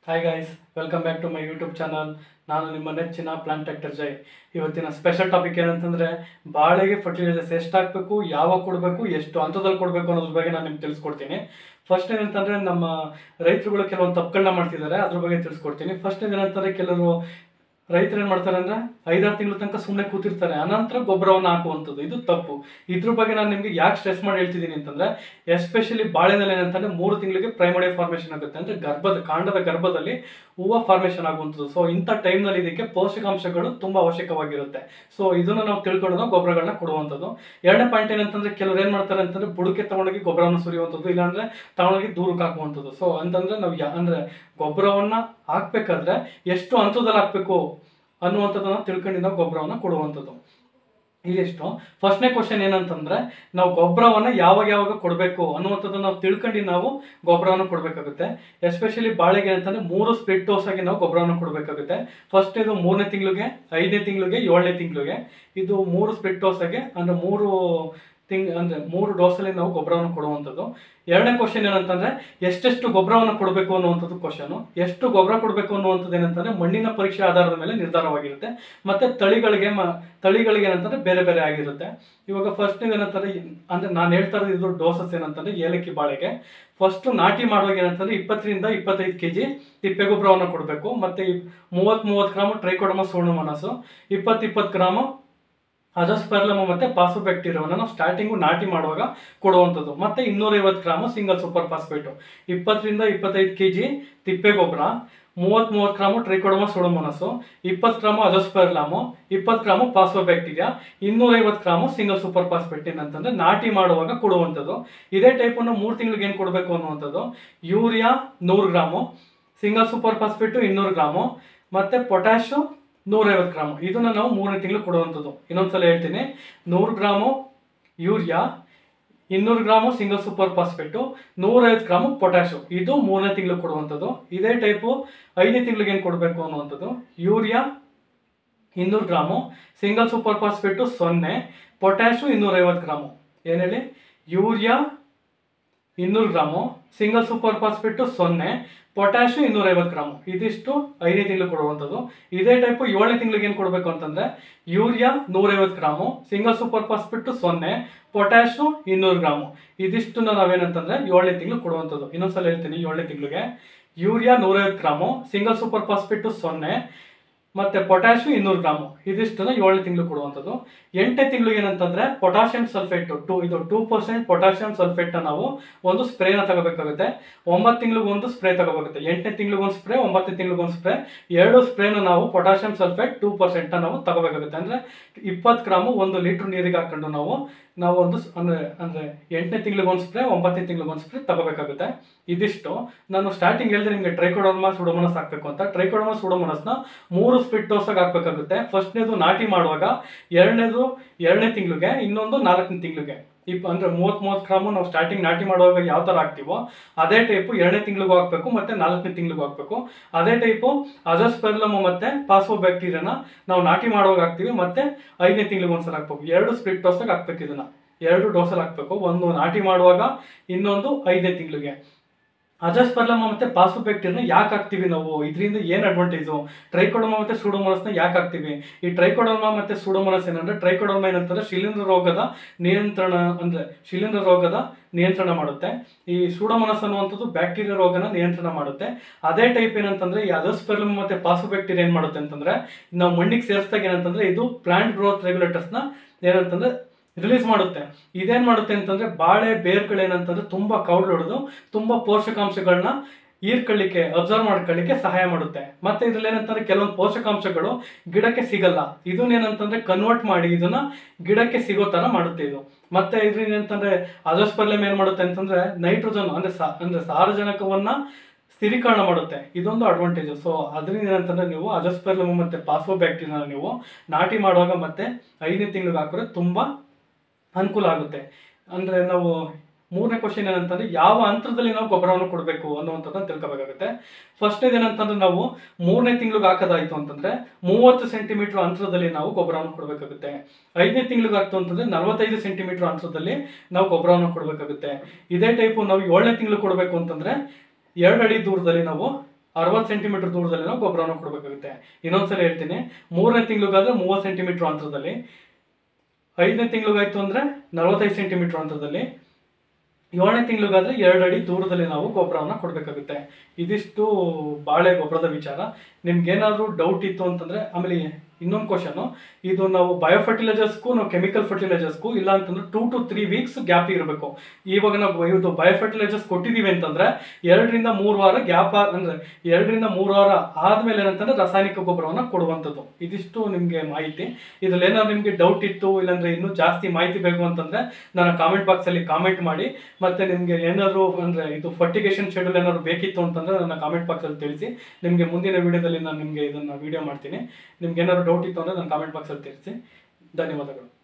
Hi guys, welcome back to my YouTube channel. ನಾನು ನಿಮ್ಮ ನೆಚ್ಚಿನ ಪ್ಲಾಂಟ್ ಟ್ಯಾಕ್ಟರ್ ಜೈ. ಇವತ್ತಿನ ಸ್ಪೆಷಲ್ ಟಾಪಿಕ್ ಏನಂತಂದರೆ, ಬಾಳೆಗೆ ಫರ್ಟಿಲೈಸರ್ಸ್ ಎಷ್ಟು ಹಾಕಬೇಕು, ಯಾವಾಗ ಕೊಡಬೇಕು, ಎಷ್ಟು ಹಂತದಲ್ಲಿ ಕೊಡಬೇಕು ಅನ್ನೋದ್ರ ಬಗ್ಗೆ ನಾನು ನಿಮ್ಗೆ ತಿಳಿಸ್ಕೊಡ್ತೀನಿ. ಫಸ್ಟ್ ಏನಂತಂದರೆ, ನಮ್ಮ ರೈತರುಗಳು ಕೆಲವೊಂದು ತಪ್ಪುಗಳನ್ನ ಮಾಡ್ತಿದ್ದಾರೆ, ಅದ್ರ ಬಗ್ಗೆ ತಿಳಿಸ್ಕೊಡ್ತೀನಿ. ಫಸ್ಟ್ ಏನಂತಂದರೆ, ಕೆಲವರು ರೈತರು ಏನು ಮಾಡ್ತಾರೆ ಅಂದರೆ 5-6 ತಿಂಗಳ ತನಕ ಸುಮ್ಮನೆ ಕೂತಿರ್ತಾರೆ, ಅನಂತರ ಗೊಬ್ಬರವನ್ನು ಹಾಕುವಂಥದ್ದು. ಇದು ತಪ್ಪು. ಇದ್ರ ಬಗ್ಗೆ ನಾನು ನಿಮಗೆ ಯಾಕೆ ಸ್ಟ್ರೆಸ್ ಮಾಡಿ ಹೇಳ್ತಿದ್ದೀನಿ ಅಂತಂದರೆ, ಎಸ್ಪೆಷಲಿ ಬಾಳೆನಲ್ಲಿ ಏನಂತಂದರೆ 3 ತಿಂಗಳಿಗೆ ಪ್ರೈಮರಿ ಫಾರ್ಮೇಷನ್ ಆಗುತ್ತೆ, ಅಂದರೆ ಕಾಂಡದ ಗರ್ಭದಲ್ಲಿ ಹೂವು ಫಾರ್ಮೇಷನ್ ಆಗುವಂಥದ್ದು. ಸೊ ಇಂಥ ಟೈಮ್ನಲ್ಲಿ ಇದಕ್ಕೆ ಪೋಷಕಾಂಶಗಳು ತುಂಬ ಅವಶ್ಯಕವಾಗಿರುತ್ತೆ. ಸೊ ಇದನ್ನು ನಾವು ತಿಳ್ಕೊಂಡು ನಾವು ಗೊಬ್ಬರಗಳನ್ನ ಕೊಡುವಂಥದ್ದು. ಎರಡನೇ ಪಾಯಿಂಟ್ ಏನಂತಂದರೆ, ಕೆಲವರು ಏನು ಮಾಡ್ತಾರೆ ಅಂತಂದರೆ ಬುಡಕ್ಕೆ ತಗೊಂಡೋಗಿ ಗೊಬ್ಬರವನ್ನು ಸುರಿಯುವಂಥದ್ದು, ಇಲ್ಲಾಂದರೆ ತಗೊಂಡೋಗಿ ದೂರಕ್ಕೆ ಹಾಕುವಂಥದ್ದು. ಸೊ ಅಂತಂದರೆ ನಾವು ಅಂದರೆ ಗೊಬ್ಬರವನ್ನು ಹಾಕಬೇಕಾದ್ರೆ ಎಷ್ಟು ಹಂತದಲ್ಲಿ ಹಾಕಬೇಕು ಅನ್ನುವಂಥದ್ದನ್ನು ತಿಳ್ಕೊಂಡು ನಾವು ಗೊಬ್ಬರವನ್ನು ಕೊಡುವಂಥದ್ದು. ಇದಿಷ್ಟು. ಫಸ್ಟ್ನೇ ಕ್ವಶನ್ ಏನಂತಂದರೆ, ನಾವು ಗೊಬ್ಬರವನ್ನು ಯಾವಾಗ ಕೊಡಬೇಕು ಅನ್ನುವಂಥದ್ದನ್ನು ನಾವು ತಿಳ್ಕೊಂಡು ನಾವು ಗೊಬ್ಬರವನ್ನು ಕೊಡಬೇಕಾಗುತ್ತೆ. ಎಸ್ಪೆಷಲಿ ಬಾಳೆಗೆ ಅಂತಂದರೆ 3 ಸ್ಪ್ಲಿಟ್ ಡೋಸ್ ಆಗಿ ನಾವು ಗೊಬ್ಬರವನ್ನು ಕೊಡಬೇಕಾಗುತ್ತೆ. ಫಸ್ಟ್ ಇದು 3ನೇ ತಿಂಗಳಿಗೆ, 5ನೇ ತಿಂಗಳಿಗೆ, 7ನೇ ತಿಂಗಳಿಗೆ. ಇದು 3 ಸ್ಪ್ಲಿಟ್ ಡೋಸ್ ಆಗಿ, ಅಂದರೆ 3 ಡೋಸಲ್ಲಿ ನಾವು ಗೊಬ್ಬರವನ್ನು ಕೊಡುವಂಥದ್ದು. ಎರಡನೇ ಕ್ವಶನ್ ಏನಂತಂದರೆ, ಎಷ್ಟೆಷ್ಟು ಗೊಬ್ಬರವನ್ನು ಕೊಡಬೇಕು ಅನ್ನುವಂಥದ್ದು ಕ್ವಶನು. ಎಷ್ಟು ಗೊಬ್ಬರ ಕೊಡಬೇಕು ಅನ್ನುವಂಥದ್ದು ಏನಂತಂದರೆ ಮಣ್ಣಿನ ಪರೀಕ್ಷೆ ಆಧಾರದ ಮೇಲೆ ನಿರ್ಧಾರವಾಗಿರುತ್ತೆ. ಮತ್ತು ತಳಿಗಳಿಗೆ ಏನಂತಂದರೆ ಬೇರೆ ಬೇರೆ ಆಗಿರುತ್ತೆ. ಇವಾಗ ಫಸ್ಟ್ ಏನಂತಾರೆ ಅಂದರೆ, ನಾನು ಹೇಳ್ತಾ ಇರೋದು ಇದು ಡೋಸಸ್ ಏನಂತಂದರೆ, ಏಲಕ್ಕಿ ಬಾಳೆಗೆ ಫಸ್ಟು ನಾಟಿ ಮಾಡುವಾಗ ಏನಂತಂದರೆ 20ರಿಂದ 25 kg ತಿಪ್ಪೆ ಗೊಬ್ಬರವನ್ನು ಕೊಡಬೇಕು. ಮತ್ತು 30 gram Trichoderma Pseudomonas, 20 gram Azospirillum ಮತ್ತು ಪಾಸ್ಫೋಬ್ಯಾಕ್ಟೀರಿಯಾವನ್ನು ನಾವು ಸ್ಟಾರ್ಟಿಂಗು ನಾಟಿ ಮಾಡುವಾಗ ಕೊಡುವಂಥದ್ದು. ಮತ್ತು 250 ಗ್ರಾಮು ಸಿಂಗಲ್ ಸೂಪರ್ ಫಾಸ್ಫೇಟು, 20ರಿಂದ 25 kg ತಿಪ್ಪೆ ಗೊಬ್ಬರ, 30 gram Trichoderma Pseudomonas, 20 gram Azospirillum, 20 gram phosphobacteria, 250 gram single super phosphate ಅಂತಂದರೆ ನಾಟಿ ಮಾಡುವಾಗ ಕೊಡುವಂಥದ್ದು. ಇದೇ ಟೈಪನ್ನು 3 ತಿಂಗಳಿಗೆ ಏನು ಕೊಡಬೇಕು ಅನ್ನುವಂಥದ್ದು, urea 100 gram, single super phosphate 200 gram, ಮತ್ತು ಪೊಟ್ಯಾಶು 150 ಗ್ರಾಮು. ಇದನ್ನು ನಾವು 3ನೇ ತಿಂಗಳು ಕೊಡುವಂಥದ್ದು. ಇನ್ನೊಂದ್ಸಲ ಹೇಳ್ತೀನಿ, 100 gram urea, 200 gram single super phosphate, 150 gram potash. ಇದು 3ನೇ ತಿಂಗಳು ಕೊಡುವಂಥದ್ದು. ಇದೇ ಟೈಪು 5ನೇ ತಿಂಗಳಿಗೆ ಏನು ಕೊಡಬೇಕು ಅನ್ನುವಂಥದ್ದು, urea 200 gram, single super phosphate 0, potash 250 gram. ಏನು ಹೇಳಿ, urea 200 gram, single super phosphate 0, potash 250 gram. ಇದಿಷ್ಟು 5ನೇ ತಿಂಗಳು ಕೊಡುವಂಥದ್ದು. ಇದೇ ಟೈಪು 7ನೇ ತಿಂಗಳಿಗೆ ಏನು ಕೊಡಬೇಕು ಅಂತಂದರೆ, urea 150 gram, single super phosphate 0, potash 200 gram. ಇದಿಷ್ಟನ್ನು ನಾವೇನಂತಂದರೆ 7ನೇ ತಿಂಗಳು ಕೊಡುವಂಥದ್ದು. ಇನ್ನೊಂದ್ಸಲ ಹೇಳ್ತೀನಿ, 7ನೇ ತಿಂಗಳಿಗೆ urea 150 gram, single super phosphate 0, ಮತ್ತು ಪೊಟ್ಯಾಶು 200 ಗ್ರಾಮು. ಇದಿಷ್ಟನ್ನು 7ನೇ ತಿಂಗಳು ಕೊಡುವಂಥದ್ದು. 8ನೇ ತಿಂಗಳಿಗೆ ಏನಂತಂದರೆ ಪೊಟ್ಯಾಷಿಯಂ ಸಲ್ಫೇಟು 2% ಪೊಟ್ಯಾಷಿಯಂ ಸಲ್ಫೇಟ್ನ ನಾವು ಒಂದು ಸ್ಪ್ರೇನ ತಗೋಬೇಕಾಗುತ್ತೆ. 9 ತಿಂಗಳಿಗೊಂದು ಸ್ಪ್ರೇ ತಗೋಬೇಕಾಗುತ್ತೆ. 8ನೇ ತಿಂಗಳಿಗೊಂದು ಸ್ಪ್ರೇ, 9ನೇ ತಿಂಗಳಿಗೊಂದು ಸ್ಪ್ರೇ, 2 ಸ್ಪ್ರೇನ ನಾವು ಪೊಟ್ಯಾಷಿಯಂ ಸಲ್ಫೇಟ್ 2% ನಾವು ತಗೋಬೇಕಾಗುತ್ತೆ. ಅಂದರೆ 20 ಗ್ರಾಮು 1 ಲೀಟ್ರ್ ನೀರಿಗೆ ಹಾಕೊಂಡು ನಾವು ಒಂದು ಅಂದರೆ 8ನೇ ತಿಂಗಳಿಗೊಂದು ಸ್ಪ್ರೇ, 9ನೇ ತಿಂಗಳಿಗೊಂದು ಸ್ಪ್ರೇ ತಗೋಬೇಕಾಗುತ್ತೆ. ಇದಿಷ್ಟು. ನಾನು ಸ್ಟಾರ್ಟಿಂಗ್ ಹೇಳಿದ್ರೆ ನಿಮಗೆ ಟ್ರೈಕೋಡರ್ಮಾ ಸೂಡೋಮೋನಾಸ್ ಹಾಕಬೇಕು ಅಂತ. ಟ್ರೈಕೋಡರ್ಮಾ ಸೂಡೋಮೋನಾಸ್ನ 3 ಸ್ಪ್ಲಿಟ್ ಡೋಸಾಗಿ ಹಾಕಬೇಕಾಗುತ್ತೆ. ಫಸ್ಟ್ನೇದು ನಾಟಿ ಮಾಡುವಾಗ, ಎರಡನೇದು 2ನೇ ತಿಂಗಳಿಗೆ, ಇನ್ನೊಂದು 4ನೇ ತಿಂಗಳಿಗೆ. ಅಂದರೆ 30 ಗ್ರಾಮು ನಾವು ಸ್ಟಾರ್ಟಿಂಗ್ ನಾಟಿ ಮಾಡುವಾಗ ಯಾವ ಥರ ಹಾಕ್ತೀವೋ ಅದೇ ಟೈಪು 2ನೇ ತಿಂಗಳಿಗೂ ಹಾಕಬೇಕು ಮತ್ತು 4ನೇ ತಿಂಗಳಿಗೂ ಹಾಕಬೇಕು. ಅದೇ ಟೈಪು ಅಜೋಸ್ಪರ್ಲಮ್ ಮತ್ತು ಪಾಸ್ಫೋಬ್ಯಾಕ್ಟೀರಿಯಾನ ನಾವು ನಾಟಿ ಮಾಡುವಾಗ ಹಾಕ್ತೀವಿ, ಮತ್ತು 5ನೇ ತಿಂಗಳಿಗೆ ಒಂದ್ಸಲ ಹಾಕ್ಬೇಕು. 2 ಸ್ಪ್ಲಿಟ್ ಡೋಸಾಗಿ ಹಾಕ್ಬೇಕು. ಇದನ್ನು 2 ಡೋಸಲ್ಲಿ ಹಾಕಬೇಕು. ಒಂದು ನಾಟಿ ಮಾಡುವಾಗ, ಇನ್ನೊಂದು 5ನೇ ತಿಂಗಳಿಗೆ. ಅಜೋಸ್ಪರ್ಲಮ್ ಮತ್ತು ಪಾಸ್ಫೋಬ್ಯಾಕ್ಟೀರಿಯಾನ ಯಾಕೆ ಹಾಕ್ತೀವಿ ನಾವು, ಇದರಿಂದ ಏನು ಅಡ್ವಾಂಟೇಜು, ಟ್ರೈಕೋಡರ್ಮಾ ಮತ್ತು ಸೂಡೋಮೋನಾಸ್ನ ಯಾಕೆ ಹಾಕ್ತೀವಿ? ಈ ಟ್ರೈಕೋಡರ್ಮಾ ಮತ್ತು ಸೂಡೋಮೋನಾಸ್ ಏನಂದರೆ, ಟ್ರೈಕೋಡರ್ಮಾ ಏನಂತಂದರೆ ಶಿಲೀಂಧ್ರ ರೋಗದ ನಿಯಂತ್ರಣ ಮಾಡುತ್ತೆ. ಈ ಸೂಡೋಮೋನಾಸ್ ಅನ್ನುವಂಥದ್ದು ಬ್ಯಾಕ್ಟೀರಿಯಾ ರೋಗನ ನಿಯಂತ್ರಣ ಮಾಡುತ್ತೆ. ಅದೇ ಟೈಪ್ ಏನಂತಂದರೆ, ಈ ಅಜೋಸ್ಪರ್ಲಮ್ ಮತ್ತು ಪಾಸ್ಫೋಬ್ಯಾಕ್ಟೀರಿಯಾ ಏನು ಮಾಡುತ್ತೆ ಅಂತಂದರೆ, ನಾವು ಮಣ್ಣಿಗೆ ಸೇರಿಸಿದಾಗ ಏನಂತಂದರೆ ಇದು ಪ್ಲಾಂಟ್ ಗ್ರೋತ್ ರೆಗ್ಯುಲೇಟರ್ಸ್ನ ಏನಂತಂದರೆ ರಿಲೀಸ್ ಮಾಡುತ್ತೆ. ಇದೇನು ಮಾಡುತ್ತೆ ಅಂತಂದರೆ, ಬಾಳೆ ಬೇರ್ಗಳು ಏನಂತಂದರೆ ತುಂಬ ಕೌಲು ಹೊಡೆದು ತುಂಬ ಪೋಷಕಾಂಶಗಳನ್ನ ಹೀರ್ಕೊಳ್ಳಿಕ್ಕೆ, ಅಬ್ಸರ್ವ್ ಮಾಡ್ಕೊಳ್ಳಿಕ್ಕೆ ಸಹಾಯ ಮಾಡುತ್ತೆ. ಮತ್ತು ಇದರಲ್ಲಿ ಏನಂತಂದರೆ ಕೆಲವೊಂದು ಪೋಷಕಾಂಶಗಳು ಗಿಡಕ್ಕೆ ಸಿಗಲ್ಲ, ಇದನ್ನೇನಂತಂದರೆ ಕನ್ವರ್ಟ್ ಮಾಡಿ ಇದನ್ನು ಗಿಡಕ್ಕೆ ಸಿಗೋ ಥರ ಮಾಡುತ್ತೆ ಇದು. ಮತ್ತು ಇದರಿಂದ ಏನಂತಂದರೆ ಅಜೋಸ್ಪರ್ಲಮ್ ಏನು ಮಾಡುತ್ತೆ ಅಂತಂದರೆ ನೈಟ್ರೋಜನ್ ಅಂದರೆ ಸಾರಜನಕವನ್ನು ಸ್ಥಿರೀಕರಣ ಮಾಡುತ್ತೆ. ಇದೊಂದು ಅಡ್ವಾಂಟೇಜು. ಸೊ ಅದರಿಂದ ಏನಂತಂದರೆ ನೀವು ಅಜೋಸ್ಪರ್ಲಮ್ ಮತ್ತು ಪಾಸ್ಫೋಬ್ಯಾಕ್ಟೀರಿಯಾನ ನೀವು ನಾಟಿ ಮಾಡುವಾಗ ಮತ್ತು 5ನೇ ತಿಂಗಳಿಗೆ ಹಾಕಿದ್ರೆ ತುಂಬ ಅನುಕೂಲ ಆಗುತ್ತೆ. ಅಂದರೆ ನಾವು 3ನೇ ಕ್ವಶನ್ ಏನಂತಂದರೆ, ಯಾವ ಹಂತದಲ್ಲಿ ನಾವು ಗೊಬ್ಬರವನ್ನು ಕೊಡಬೇಕು ಅನ್ನುವಂಥದ್ದನ್ನು ತಿಳ್ಕೊಬೇಕಾಗುತ್ತೆ. ಫಸ್ಟ್ನೇದು ಏನಂತಂದರೆ, ನಾವು 3ನೇ ತಿಂಗಳಿಗೆ ಹಾಕೋದಾಯಿತು ಅಂತಂದರೆ 30 ಸೆಂಟಿಮೀಟ್ರ್ ಅಂತರದಲ್ಲಿ ನಾವು ಗೊಬ್ಬರವನ್ನು ಕೊಡಬೇಕಾಗುತ್ತೆ. 5ನೇ ತಿಂಗಳಿಗೆ ಹಾಕ್ತು ಅಂತಂದರೆ 45 ಸೆಂಟಿಮೀಟ್ರ್ ಅಂತರದಲ್ಲಿ ನಾವು ಗೊಬ್ಬರವನ್ನು ಕೊಡಬೇಕಾಗುತ್ತೆ. ಇದೇ ಟೈಪು ನಾವು 7ನೇ ತಿಂಗಳು ಕೊಡಬೇಕು ಅಂತಂದರೆ 2 ಅಡಿ ದೂರದಲ್ಲಿ ನಾವು 60 ಸೆಂಟಿಮೀಟರ್ ದೂರದಲ್ಲಿ ನಾವು ಗೊಬ್ಬರವನ್ನು ಕೊಡಬೇಕಾಗುತ್ತೆ. ಇನ್ನೊಂದ್ಸಲ ಹೇಳ್ತೀನಿ, 3ನೇ ತಿಂಗಳಿಗಾದ್ರೆ 30 ಸೆಂಟಿಮೀಟರ್ ಅಂತರದಲ್ಲಿ, 5ನೇ ತಿಂಗಳಿಗಾಯ್ತು ಅಂದ್ರೆ 45 ಸೆಂಟಿಮೀಟರ್ ಅಂತರದಲ್ಲಿ, 7ನೇ ತಿಂಗಳಿಗಾದ್ರೆ 2 ಅಡಿ ದೂರದಲ್ಲಿ ನಾವು ಗೊಬ್ಬರವನ್ನು ಕೊಡಬೇಕಾಗುತ್ತೆ. ಇದಿಷ್ಟು ಬಾಳೆ ಗೊಬ್ಬರದ ವಿಚಾರ. ನಿಮ್ಗೇನಾದ್ರೂ ಡೌಟ್ ಇತ್ತು ಅಂತಂದ್ರೆ, ಆಮೇಲೆ ಇನ್ನೊಂದು ಕ್ವಶನ್, ಇದು ನಾವು ಬಯೋ ಫರ್ಟಿಲೈಸರ್ಸ್ಗೂ ನಾವು ಕೆಮಿಕಲ್ ಫರ್ಟಿಲೈಸರ್ಸ್ಗೂ ಇಲ್ಲ ಅಂತಂದ್ರೆ 2 to 3 weeks ಗ್ಯಾಪ್ ಇರಬೇಕು. ಇವಾಗ ನಾವು ಇದು ಬಯೋ ಫರ್ಟಿಲೈಸರ್ಸ್ ಕೊಟ್ಟಿದ್ದೀವಿ ಅಂತಂದ್ರೆ 2 ರಿಂದ 3 ವಾರ ಗ್ಯಾಪ್, ಅಂದ್ರೆ 2 ರಿಂದ 3 ವಾರ ಆದ್ಮೇಲೆ ಏನಂತಂದ್ರೆ ರಾಸಾಯನಿಕ ಗೊಬ್ಬರವನ್ನು ಕೊಡುವಂಥದ್ದು. ಇದಿಷ್ಟು ನಿಮಗೆ ಮಾಹಿತಿ. ಇದ್ರಲ್ಲಿ ಏನಾದ್ರು ನಿಮಗೆ ಡೌಟ್ ಇತ್ತು, ಇಲ್ಲಾಂದ್ರೆ ಇನ್ನೂ ಜಾಸ್ತಿ ಮಾಹಿತಿ ಬೇಕು ಅಂತಂದ್ರೆ ನನ್ನ ಕಾಮೆಂಟ್ ಬಾಕ್ಸ್ ಅಲ್ಲಿ ಕಾಮೆಂಟ್ ಮಾಡಿ. ಮತ್ತೆ ನಿಮಗೆ ಏನಾದ್ರು ಅಂದ್ರೆ ಇದು ಫರ್ಟಿಗೇಷನ್ ಶೆಡ್ಯೂಲ್ ಏನಾದ್ರು ಬೇಕಿತ್ತು ಅಂತಂದ್ರೆ ನನ್ನ ಕಾಮೆಂಟ್ ಬಾಕ್ಸ್ ಅಲ್ಲಿ ತಿಳಿಸಿ. ನಿಮಗೆ ಮುಂದಿನ ವಿಡಿಯೋದಲ್ಲಿ ನಾನು ನಿಮಗೆ ಇದನ್ನ ವಿಡಿಯೋ ಮಾಡ್ತೀನಿ. ನಿಮ್ಗೆ ಏನಾದ್ರು ಡೌಟ್ ಇತ್ತು ಅಂದ್ರೆ ನನ್ನ ಕಾಮೆಂಟ್ ಬಾಕ್ಸ್ ಅಲ್ಲಿ ತಿಳಿಸಿ. ಧನ್ಯವಾದಗಳು.